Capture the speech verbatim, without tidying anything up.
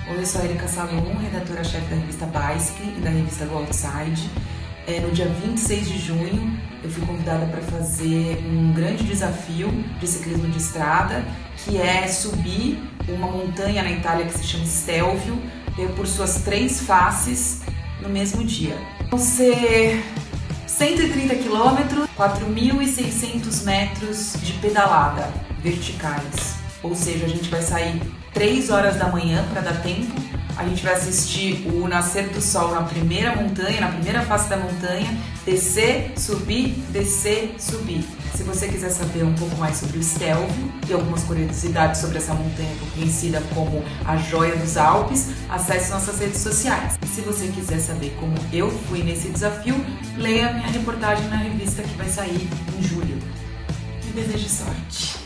Oi, eu sou a Erika Salom, redatora-chefe da revista Bicycle e da revista Go Outside. É, no dia vinte e seis de junho, eu fui convidada para fazer um grande desafio de ciclismo de estrada, que é subir uma montanha na Itália que se chama Stelvio, por suas três faces no mesmo dia. Vão ser cento e trinta quilômetros, quatro mil e seiscentos metros de pedalada verticais. Ou seja, a gente vai sair três horas da manhã para dar tempo. A gente vai assistir o nascer do sol na primeira montanha, na primeira face da montanha, descer, subir, descer, subir. Se você quiser saber um pouco mais sobre o Stelvio e algumas curiosidades sobre essa montanha conhecida como a Joia dos Alpes, acesse nossas redes sociais. E se você quiser saber como eu fui nesse desafio, leia minha reportagem na revista que vai sair em julho. Me desejo sorte!